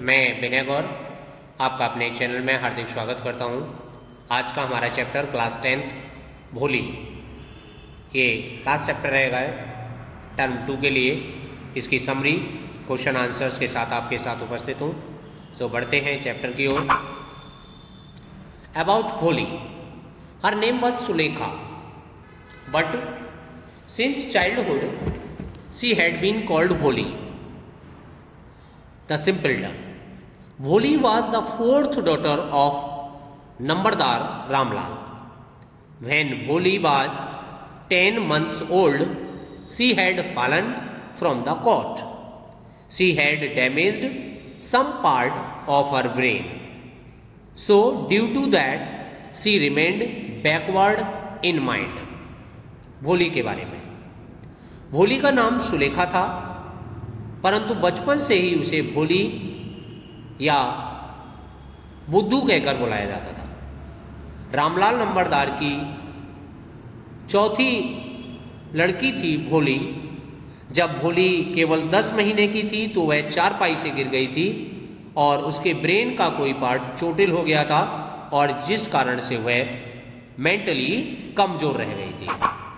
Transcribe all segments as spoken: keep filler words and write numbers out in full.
मैं विनय गौर आपका अपने चैनल में हार्दिक स्वागत करता हूं। आज का हमारा चैप्टर क्लास टेंथ भोली, ये लास्ट चैप्टर रहेगा टर्म टू के लिए। इसकी समरी क्वेश्चन आंसर्स के साथ आपके साथ उपस्थित हूं। सो बढ़ते हैं चैप्टर की ओर। About Bholi, her name was Sulekha, but since childhood she had been called Bholi. The simple term. Bholi was the fourth daughter of Nambardar Ramlal. When Bholi was ten months old, she had fallen from the cot. She had damaged some part of her brain. So, due to that, she remained backward in mind. भोली के बारे में। भोली का नाम सुलेखा था, परंतु बचपन से ही उसे भोली या बुद्धू कहकर बुलाया जाता था। रामलाल नंबरदार की चौथी लड़की थी भोली। जब भोली केवल दस महीने की थी तो वह चारपाई से गिर गई थी और उसके ब्रेन का कोई पार्ट चोटिल हो गया था और जिस कारण से वह मेंटली कमजोर रह गई थी।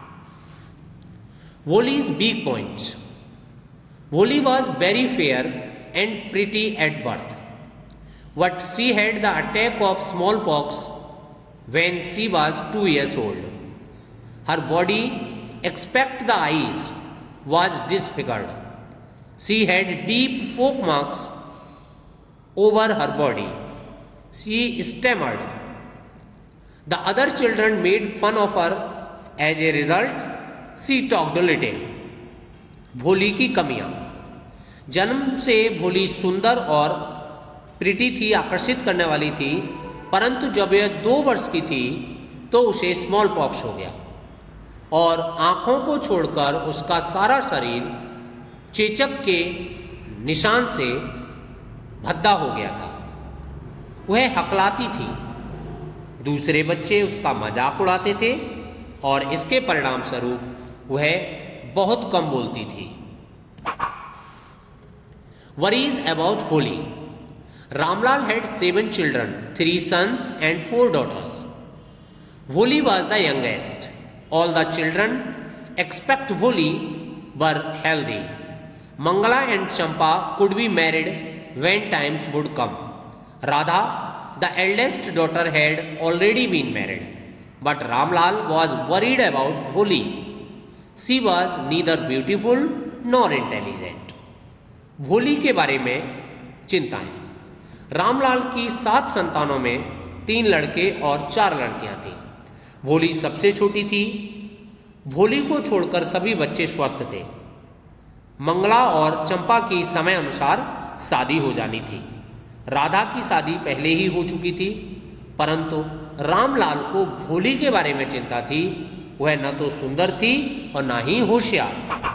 Bholi's weak points. Bholi was very fair and pretty at birth, but she had the attack of smallpox when she was two years old. Her body, except the eyes, was disfigured. She had deep poke marks over her body. She stammered. The other children made fun of her. As a result, she talked little. भोली की कमियां। जन्म से भोली सुंदर और pretty थी, आकर्षित करने वाली थी, परंतु जब यह दो वर्ष की थी तो उसे स्मॉल पॉक्स हो गया और आंखों को छोड़कर उसका सारा शरीर चेचक के निशान से भद्दा हो गया था। वह हकलाती थी, दूसरे बच्चे उसका मजाक उड़ाते थे और इसके परिणाम स्वरूप वह बहुत कम बोलती थी। Worries about Bholi. Ramlal had seven children, three sons and four daughters. Bholi was the youngest. All the children except Bholi were healthy. Mangala and Champa could be married when times would come. Radha, the eldest daughter, had already been married, but Ramlal was worried about Bholi. She was neither beautiful nor intelligent. भोली के बारे में चिंताएं। रामलाल की सात संतानों में तीन लड़के और चार लड़कियां थीं। भोली सबसे छोटी थी। भोली को छोड़कर सभी बच्चे स्वस्थ थे। मंगला और चंपा की समय अनुसार शादी हो जानी थी। राधा की शादी पहले ही हो चुकी थी, परंतु रामलाल को भोली के बारे में चिंता थी। वह न तो सुंदर थी और न ही होशियार।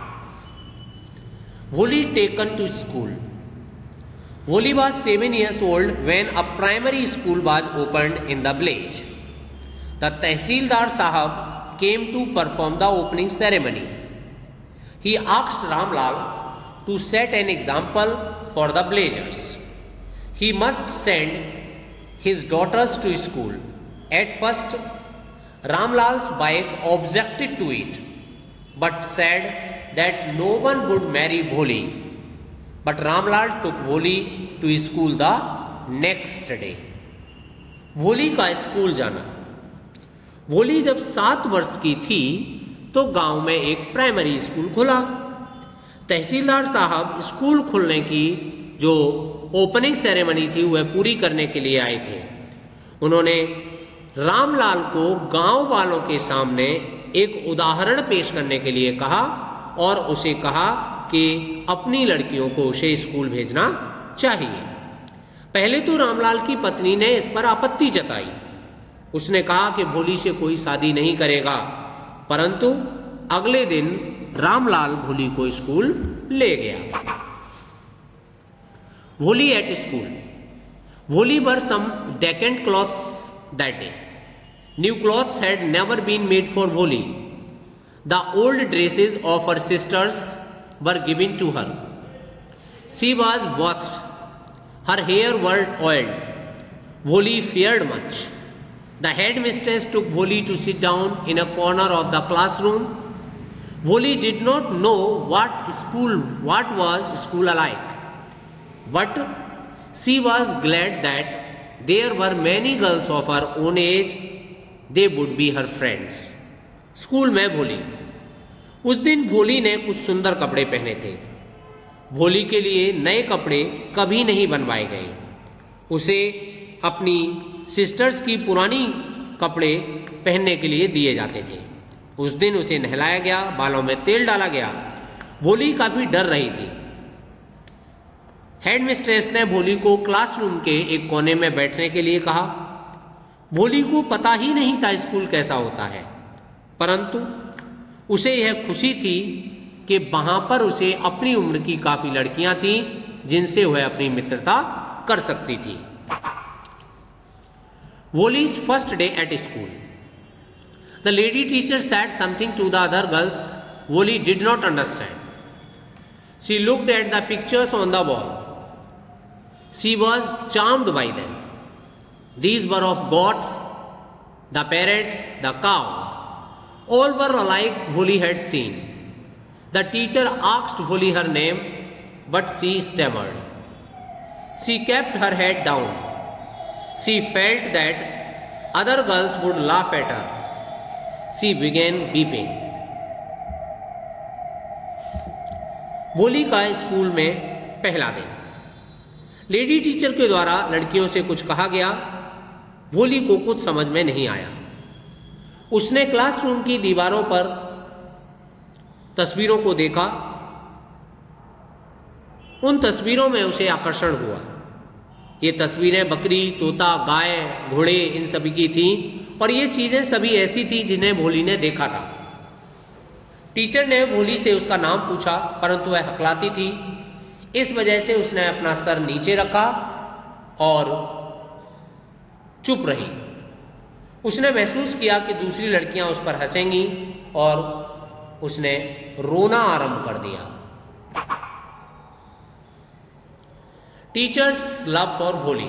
Bholi taken to school. Bholi was seven years old when a primary school was opened in the village. The Tehsildar Sahab came to perform the opening ceremony. He asked Ramlal to set an example for the villagers. He must send his daughters to school. At first, Ramlal's wife objected to it, but said that no one would marry Bholi. But Ramlal took Bholi to school the next day. भोली का school जाना। भोली जब सात वर्ष की थी तो गांव में एक प्राइमरी स्कूल खुला। तहसीलदार साहब स्कूल खुलने की जो ओपनिंग सेरेमनी थी वह पूरी करने के लिए आए थे। उन्होंने रामलाल को गांव वालों के सामने एक उदाहरण पेश करने के लिए कहा और उसे कहा कि अपनी लड़कियों को उसे स्कूल भेजना चाहिए। पहले तो रामलाल की पत्नी ने इस पर आपत्ति जताई। उसने कहा कि भोली से कोई शादी नहीं करेगा, परंतु अगले दिन रामलाल भोली को स्कूल ले गया। भोली at school. Bholi wore some decent clothes that day. New clothes had never been made for Bholi. The old dresses of her sisters were given to her. She was bathed. Her hair was oiled. Bholi feared much. The headmistress took Bholi to sit down in a corner of the classroom. Bholi did not know what school, what was school alike, but she was glad that there were many girls of her own age. They would be her friends. School में भोली। उस दिन भोली ने कुछ सुंदर कपड़े पहने थे। भोली के लिए नए कपड़े कभी नहीं बनवाए गए। उसे अपनी सिस्टर्स की पुरानी कपड़े पहनने के लिए दिए जाते थे। उस दिन उसे नहलाया गया, बालों में तेल डाला गया। भोली काफी डर रही थी। हेडमिस्ट्रेस ने भोली को क्लासरूम के एक कोने में बैठने के लिए कहा। भोली को पता ही नहीं था स्कूल कैसा होता है, परंतु उसे यह खुशी थी कि वहां पर उसे अपनी उम्र की काफी लड़कियां थीं जिनसे वह अपनी मित्रता कर सकती थी। Bholi's first day at school. The lady teacher said something to the other girls Bholi did not understand. She looked at the pictures on the wall. She was charmed by them. These were of goats, the parrots, the cow. All were alike Bholi had seen. The teacher asked Bholi her name, but she stammered. She kept her head down. She felt that other girls would laugh at her. She began weeping. भोली का school में पहला दिन। Lady teacher के द्वारा लड़कियों से कुछ कहा गया। भोली को कुछ समझ में नहीं आया। उसने क्लासरूम की दीवारों पर तस्वीरों को देखा। उन तस्वीरों में उसे आकर्षण हुआ। ये तस्वीरें बकरी, तोता, गाय, घोड़े इन सभी की थीं और ये चीजें सभी ऐसी थी जिन्हें भोली ने देखा था। टीचर ने भोली से उसका नाम पूछा, परंतु वह हकलाती थी। इस वजह से उसने अपना सर नीचे रखा और चुप रही। उसने महसूस किया कि दूसरी लड़कियां उस पर हंसेंगी और उसने रोना आरंभ कर दिया। Teacher's love for Bholi.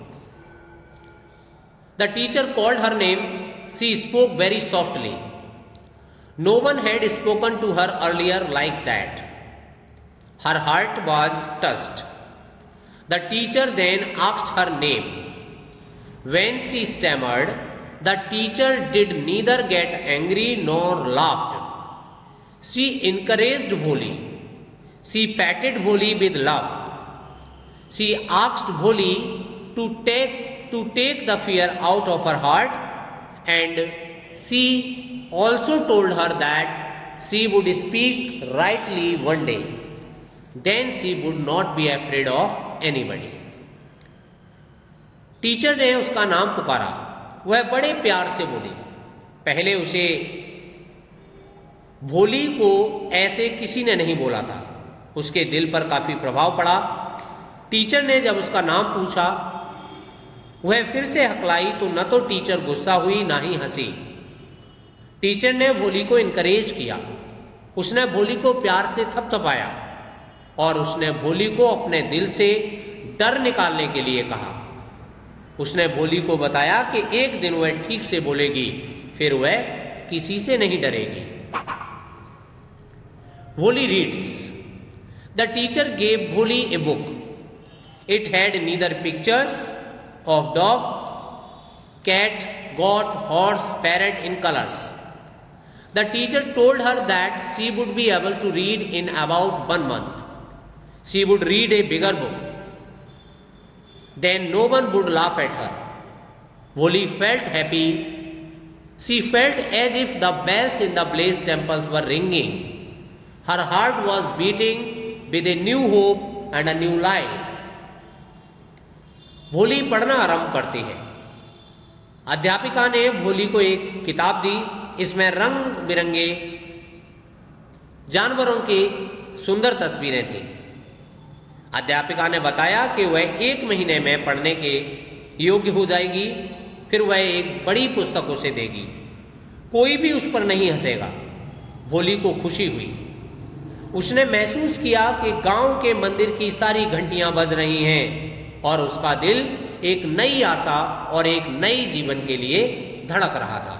The teacher called her name. She spoke very softly. No one had spoken to her earlier like that. Her heart was touched. The teacher then asked her name. When she stammered, the teacher did neither get angry nor laughed. She encouraged Bholi. She patted Bholi with love. She asked Bholi to take to take the fear out of her heart, and she also told her that she would speak rightly one day. Then she would not be afraid of anybody. Teacher ने उसका नाम पुकारा। वह बड़े प्यार से बोली। पहले उसे भोली को ऐसे किसी ने नहीं बोला था। उसके दिल पर काफी प्रभाव पड़ा। टीचर ने जब उसका नाम पूछा, वह फिर से हकलाई तो न तो टीचर गुस्सा हुई ना ही हंसी। टीचर ने भोली को इनकरेज किया। उसने भोली को प्यार से थपथपाया और उसने भोली को अपने दिल से डर निकालने के लिए कहा। उसने भोली को बताया कि एक दिन वह ठीक से बोलेगी, फिर वह किसी से नहीं डरेगी। भोली reads. The teacher gave Bholi a book. It had neither pictures of dog, cat, goat, horse, parrot in colors. The teacher told her that she would be able to read in about one month. She would read a bigger book. Then no one would laugh at her. Bholi felt happy. She felt as if the bells in the Blaze temples were ringing. Her heart was beating with a new hope and a new life. भोली पढ़ना आरंभ करती है। अध्यापिका ने भोली को एक किताब दी। इसमें रंग बिरंगे जानवरों की सुंदर तस्वीरें थी। अध्यापिका ने बताया कि वह एक महीने में पढ़ने के योग्य हो जाएगी, फिर वह एक बड़ी पुस्तक उसे देगी। कोई भी उस पर नहीं हंसेगा। भोली को खुशी हुई। उसने महसूस किया कि गांव के मंदिर की सारी घंटियां बज रही हैं और उसका दिल एक नई आशा और एक नई जीवन के लिए धड़क रहा था।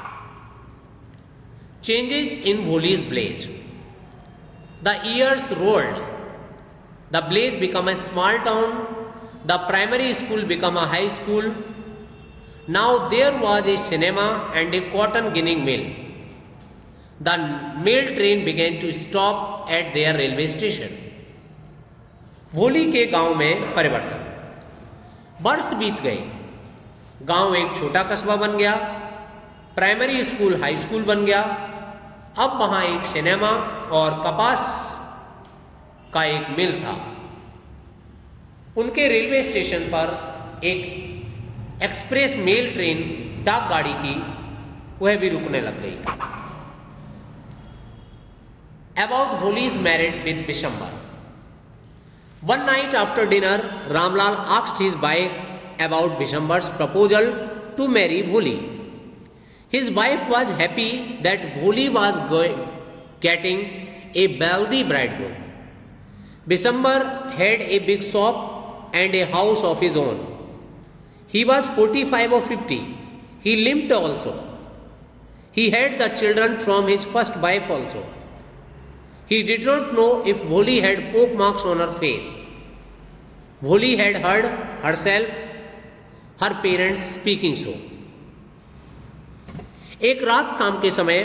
Changes in Bholi's village. The years rolled, the village become a small town, the primary school become a high school. Now there was a cinema and a cotton ginning mill. The mail train began to stop at their railway station. भोली के गांव में परिवर्तन। वर्ष बीत गए, गांव एक छोटा कस्बा बन गया, प्राइमरी स्कूल हाई स्कूल बन गया। अब वहां एक सिनेमा और कपास का एक मिल था। उनके रेलवे स्टेशन पर एक एक्सप्रेस मेल ट्रेन डाक गाड़ी की, वह भी रुकने लग गई। About Bholi's married with Bishamber. One night after dinner, Ramlal asked his wife about Bishambar's proposal to marry Bholi. His wife was happy that Bholi was getting a wealthy bridegroom. Bishambar had a big shop and a house of his own. He was forty-five or fifty. He limped also. He had the children from his first wife also. He did not know if Bholi had poke marks on her face. Bholi had heard herself, her parents speaking so. एक रात शाम के समय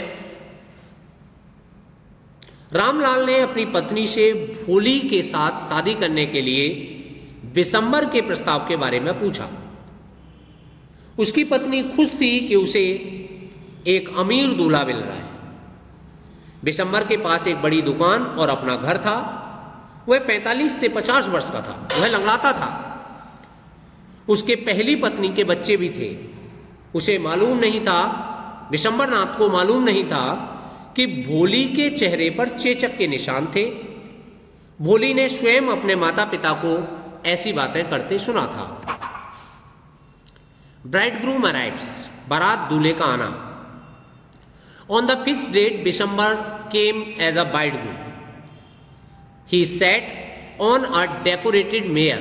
रामलाल ने अपनी पत्नी से भोली के साथ शादी करने के लिए बिशंबर के प्रस्ताव के बारे में पूछा। उसकी पत्नी खुश थी कि उसे एक अमीर दूल्हा मिल रहा है। बिशंबर के पास एक बड़ी दुकान और अपना घर था। वह पैंतालीस से पचास वर्ष का था। वह लंगड़ाता था। उसके पहली पत्नी के बच्चे भी थे। उसे मालूम नहीं था, बिशंबर नाथ को मालूम नहीं था कि भोली के चेहरे पर चेचक के निशान थे। भोली ने स्वयं अपने माता पिता को ऐसी बातें करते सुना था। Bridegroom arrives. बारात दूल्हे का आना। On the fixed date, Bishambar came as a bridegroom. He sat on a decorated mare.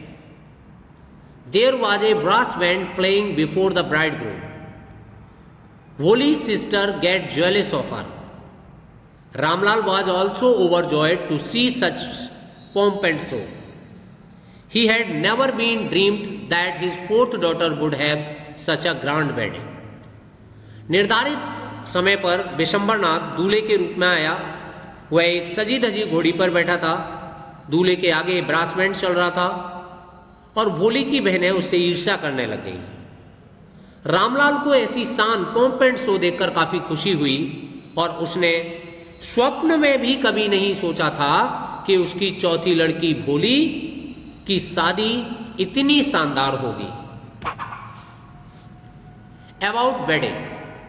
There was a brass band playing before the bridegroom. Bholi's sister got jealous of her. Ramlal was also overjoyed to see such pomp and show. He had never been dreamed that his fourth daughter would have such a grand wedding. निर्धारित समय पर बिशंबर नाथ दूल्हे के रूप में आया। वह एक सजी धजी घोड़ी पर बैठा था। दूल्हे के आगे ब्रास बैंड चल रहा था और भोली की बहनें उससे ईर्ष्या करने लग गईं। रामलाल को ऐसी शान पोम्प एंड शो देखकर काफी खुशी हुई और उसने स्वप्न में भी कभी नहीं सोचा था कि उसकी चौथी लड़की भोली की शादी इतनी शानदार होगी। About wedding.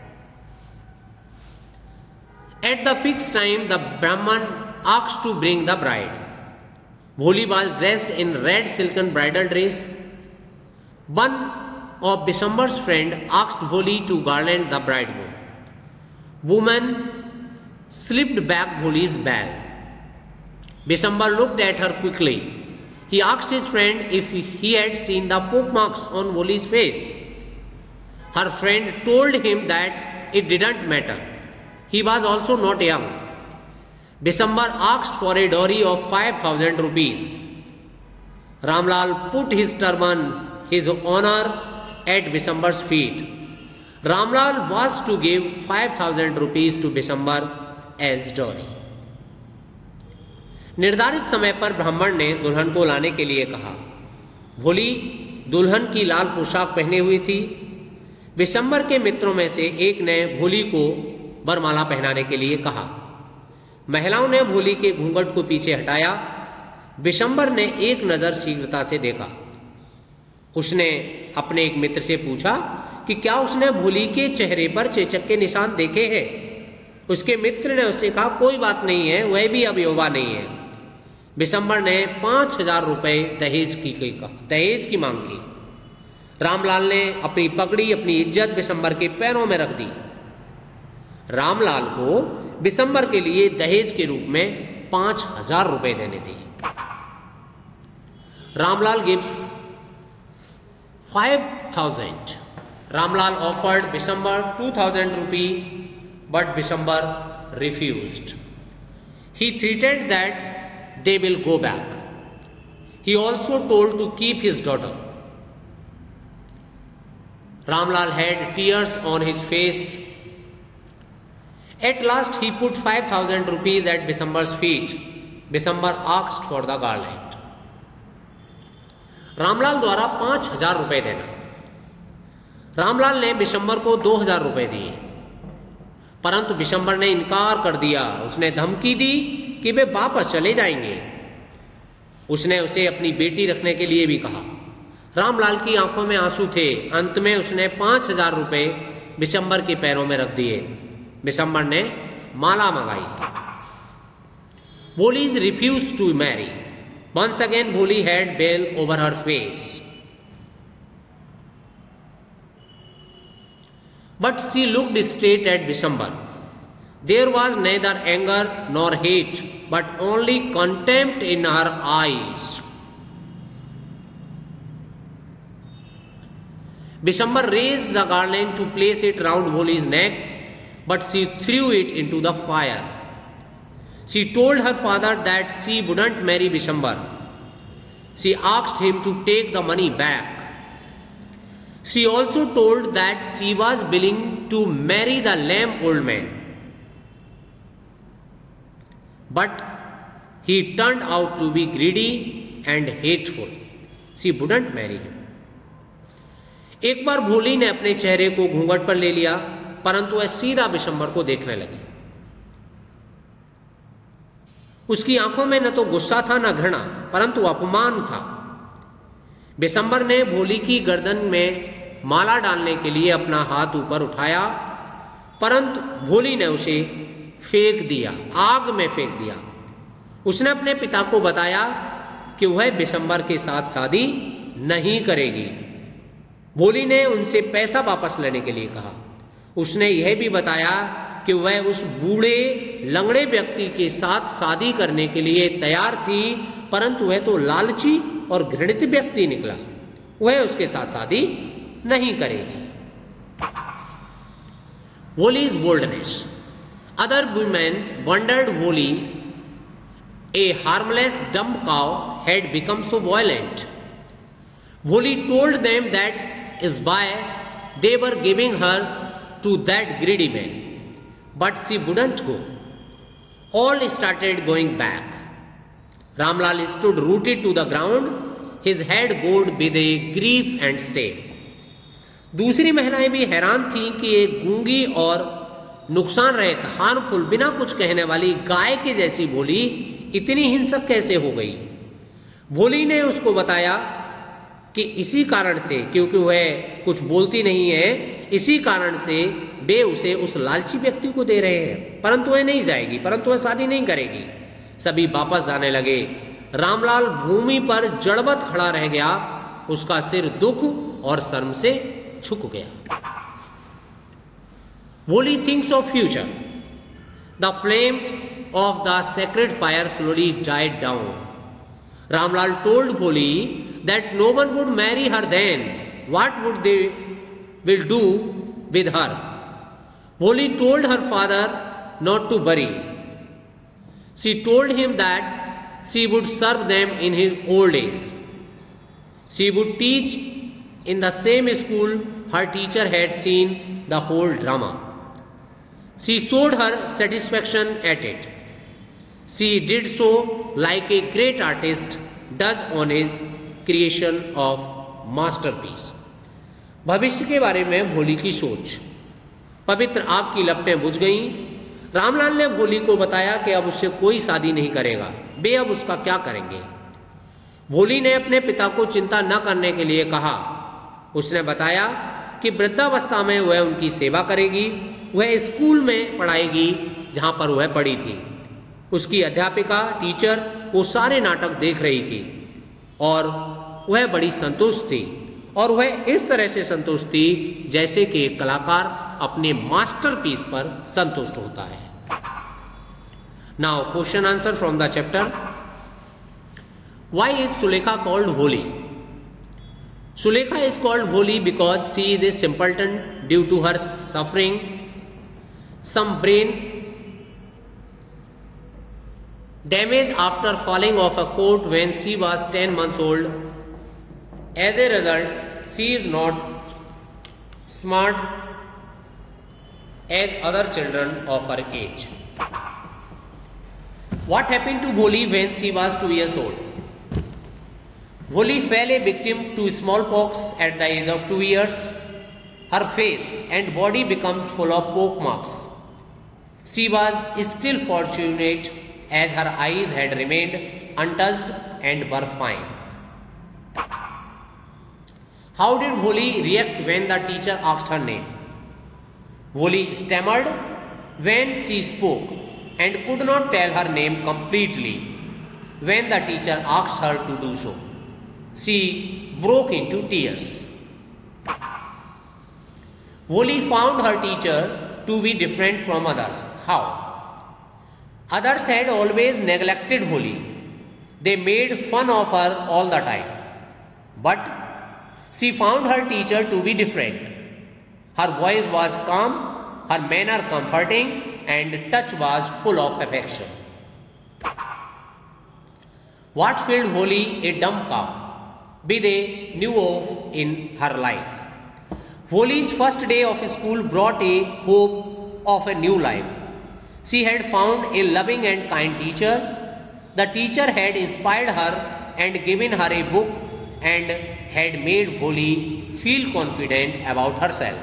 At the fixed time, the Brahman asked to bring the bride. Bholi was dressed in red silken bridal dress. One of Bishambar's friend asked Bholi to garland the bridegroom. Woman slipped back Bholi's veil. Bishambar looked at her quickly. He asked his friend if he had seen the poke marks on Bholi's face. Her friend told him that it didn't matter. He was also not young. Bishambar asked for a dowry of five thousand rupees. Ramlal put his turban, his honor, at Bishambar's feet. Ramlal was to give five thousand rupees to Bishambar as dowry. निर्धारित समय पर ब्राह्मण ने दुल्हन को लाने के लिए कहा। भोली दुल्हन की लाल पोशाक पहने हुई थी। बिशंबर के मित्रों में से एक ने भोली को वरमाला पहनाने के लिए कहा। महिलाओं ने भोली के घूंघट को पीछे हटाया। बिशंबर ने एक नजर शीघ्रता से देखा। उसने अपने एक मित्र से पूछा कि क्या उसने भोली के चेहरे पर चेचक के निशान देखे हैं। उसके मित्र ने उससे कहा कोई बात नहीं है, वह भी अब युवा नहीं है। बिशंबर ने पांच हजार रुपए दहेज की दहेज की मांग की। रामलाल ने अपनी पगड़ी, अपनी इज्जत बिशंबर के पैरों में रख दी। रामलाल को बिशंबर के लिए दहेज के रूप में पांच हजार रुपए देने थे। Ramlal gives five thousand. Ramlal offered Bishambar two thousand rupee, but Bishambar refused. He threatened that they will go back. He also told to keep his daughter. Ramlal had tears on his face. At last he put five thousand rupees at Bishambar's feet. Bishambar asked for the garland. Ramlal द्वारा पांच हजार रुपए देना। रामलाल ने बिशंबर को दो हजार रुपए दिए, परंतु बिशंबर ने इनकार कर दिया। उसने धमकी दी कि वे वापस चले जाएंगे। उसने उसे अपनी बेटी रखने के लिए भी कहा। रामलाल की आंखों में आंसू थे। अंत में उसने पांच हजार रुपए बिशंबर के पैरों में रख दिए। बिशंबर ने माला मंगाई। Bholi's refused to marry. Once again Bholi had veil over her face. But she looked straight at Bishambar. There was neither anger nor hate, but only contempt in her eyes. Bishambar raised the garland to place it round Bholi's neck, but she threw it into the fire. She told her father that she wouldn't marry Bishambar. She asked him to take the money back. She also told that she was willing to marry the lame old man. But he turned out to be greedy and hateful. She wouldn't marry him. एक बार भोली ने अपने चेहरे को घूंघट पर ले लिया, परंतु वह सीधा बिशंबर को देखने लगी। उसकी आंखों में न तो गुस्सा था न घृणा, परंतु अपमान था। बिशंबर ने भोली की गर्दन में माला डालने के लिए अपना हाथ ऊपर उठाया, परंतु भोली ने उसे फेंक दिया, आग में फेंक दिया। उसने अपने पिता को बताया कि वह बिशंबर के साथ शादी नहीं करेगी। भोली ने उनसे पैसा वापस लेने के लिए कहा। उसने यह भी बताया कि वह उस बूढ़े लंगड़े व्यक्ति के साथ शादी करने के लिए तैयार थी, परंतु वह तो लालची और घृणित व्यक्ति निकला। वह उसके साथ शादी नहीं करेगी। Bholi's boldness. Other women wondered Bholi, a harmless dumb cow, had become so violent. Bholi told them that is why they were giving her to that greedy man. But she wouldn't go. All started going back. Ramlal stood rooted to the ground, his head bowed with a grief and shame. दूसरी महिलाएं भी हैरान थीं कि एक गूंगी और नुकसान रहित, हार्मफुल, बिना कुछ कहने वाली गाय की जैसी भोली इतनी हिंसक कैसे हो गई। भोली ने उसको बताया कि इसी कारण से, क्योंकि वह कुछ बोलती नहीं है, इसी कारण से वे उसे उस लालची व्यक्ति को दे रहे हैं, परंतु वह नहीं जाएगी, परंतु वह शादी नहीं करेगी। सभी वापस जाने लगे। रामलाल भूमि पर जड़वत खड़ा रह गया। उसका सिर दुख और शर्म से झुक गया। Bholi thinks of future. The flames of the sacred fire slowly died down. Ramlal told Bholi that no one would marry her then. What would they will do with her? Bholi told her father not to worry. She told him that she would serve them in his old age. She would teach in the same school her teacher had seen the whole drama. She showed her satisfaction at it. She did so like a great artist does on his creation of masterpiece. भविष्य के बारे में भोली की सोच। पवित्र आग की लपटें बुझ गईं। रामलाल ने भोली को बताया कि अब उससे कोई शादी नहीं करेगा। वे अब उसका क्या करेंगे। भोली ने अपने पिता को चिंता न करने के लिए कहा। उसने बताया कि वृद्धावस्था में वह उनकी सेवा करेगी। वह स्कूल में पढ़ाएगी जहां पर वह पढ़ी थी। उसकी अध्यापिका, टीचर वो सारे नाटक देख रही थी और वह बड़ी संतुष्ट थी, और वह इस तरह से संतुष्ट थी जैसे कि एक कलाकार अपने मास्टरपीस पर संतुष्ट होता है। Now question answer from the chapter. Why is Sulekha called holy? Sulekha is called holy because she is a simpleton due to her suffering some brain damage after falling off a court when she was ten months old. As a result, she is not smart as other children of her age. What happened to Bholi when she was two years old? Bholi fell a victim to smallpox at the age of two years. Her face and body became full of poke marks. She was still fortunate as her eyes had remained untouched and were fine. How did Bholi react when the teacher asked her name? Bholi stammered when she spoke and could not tell her name completely when the teacher asked her to do so. She broke into tears. Bholi found her teacher to be different from others. How? Others had always neglected Bholi. They made fun of her all the time. But she found her teacher to be different. Her voice was calm, her manner comforting, and touch was full of affection. What filled Bholi, a dumb cow, with a new of in her life? Bholi's first day of school brought a hope of a new life. She had found a loving and kind teacher. The teacher had inspired her and given her a book and had made Bholi feel confident about herself.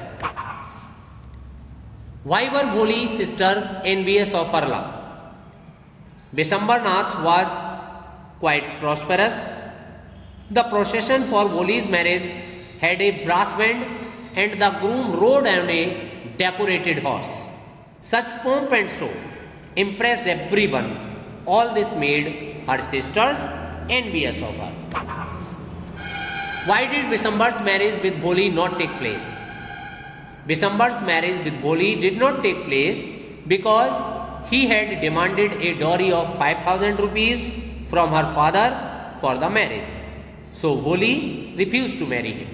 Why were Bholi's sister envious of her luck? Bisambar Nath was quite prosperous. The procession for Bholi's marriage had a brass band and the groom rode on a decorated horse. Such pomp and show impressed everyone. All this made her sisters envious of her. Why did Bisambar's marriage with Bholi not take place? Bisambar's marriage with Bholi did not take place because he had demanded a dowry of five thousand rupees from her father for the marriage. So Bholi refused to marry him.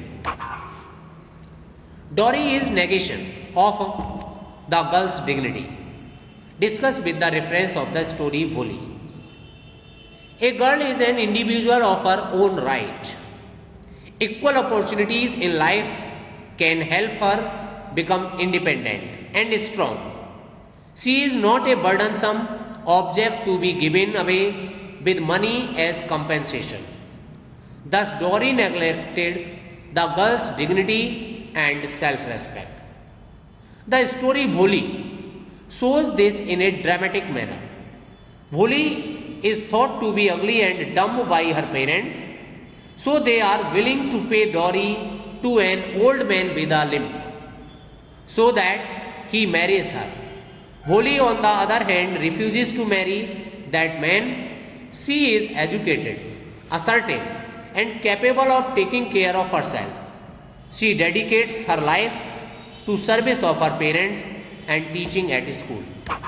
Dowry is negation of the girl's dignity. Discuss with the reference of the story Bholi. A girl is an individual of her own right. Equal opportunities in life can help her become independent and strong. She is not a burdensome object to be given away with money as compensation. Thus, dowry neglected the girl's dignity and self-respect. The story Bholi shows this in a dramatic manner. Bholi is thought to be ugly and dumb by her parents, so they are willing to pay dowry to an old man with a limp, so that he marries her. Bholi, on the other hand, refuses to marry that man. She is educated, assertive, and capable of taking care of herself. She dedicates her life to service of her parents and teaching at school.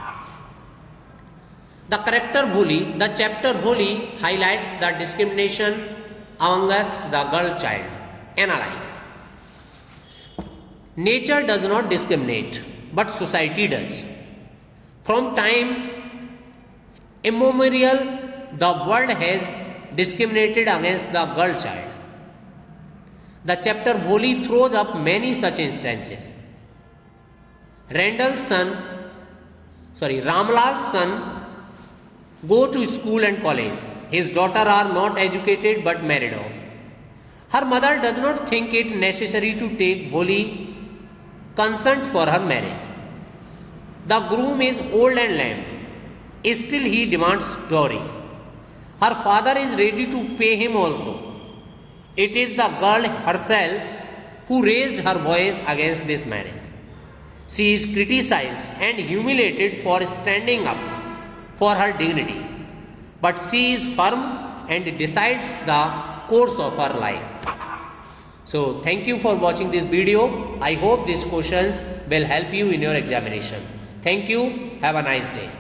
The character Bholi, the chapter Bholi highlights the discrimination amongst the girl child. Analyze. Nature does not discriminate, but society does. From time immemorial, the world has discriminated against the girl child. The chapter Bholi throws up many such instances. Randall's son, sorry, Ramlal's son go to school and college. His daughter are not educated but married off. Her mother does not think it necessary to take Bholi consent for her marriage. The groom is old and lame. Still he demands dowry. Her father is ready to pay him also. It is the girl herself who raised her voice against this marriage. She is criticized and humiliated for standing up for her dignity. But she is firm and decides the course of her life. So thank you for watching this video. I hope these questions will help you in your examination. Thank you. Have a nice day.